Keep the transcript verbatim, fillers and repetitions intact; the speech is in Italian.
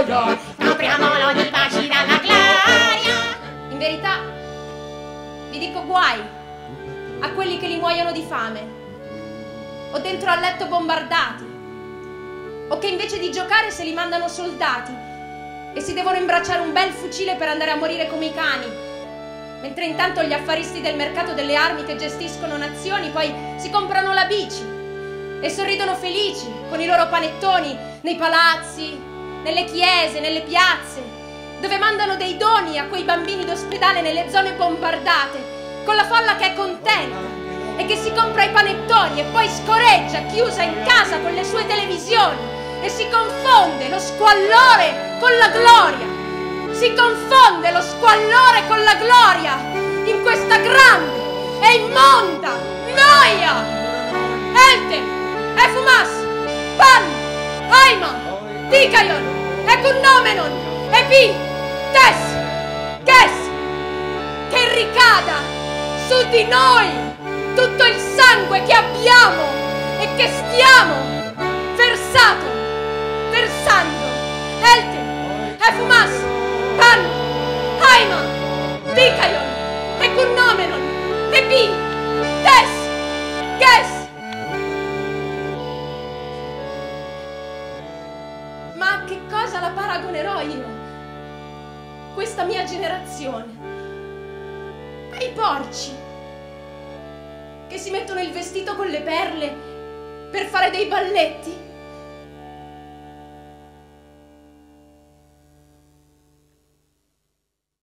gioia, copriamolo di baci dalla gloria. In verità, vi dico guai a quelli che li muoiono di fame, o dentro al letto bombardati, o che invece di giocare se li mandano soldati e si devono imbracciare un bel fucile per andare a morire come i cani, mentre intanto gli affaristi del mercato delle armi che gestiscono nazioni poi si comprano la bici e sorridono felici con i loro panettoni nei palazzi, nelle chiese, nelle piazze, dove mandano dei doni a quei bambini d'ospedale nelle zone bombardate, con la folla che è contenta e che si compra i panettoni e poi scorreggia chiusa in casa con le sue televisioni e si confonde lo squallore con la gloria. Si confonde lo squallore con la gloria in questa grande e immonda noia. Ente, Efumas, Pan, Aima, Dikaion, Ekunnomenon, Epi, Tes, Kes, che ricada su di noi tutto il sangue che abbiamo e che stiamo versato, versando. Elte, Efumas, Pan, Haima, Dikaion, Ekunnomenon, Epi, Tes, Kes. Ma a che cosa la paragonerò io, questa mia generazione? Ai porci che si mettono il vestito con le perle per fare dei balletti?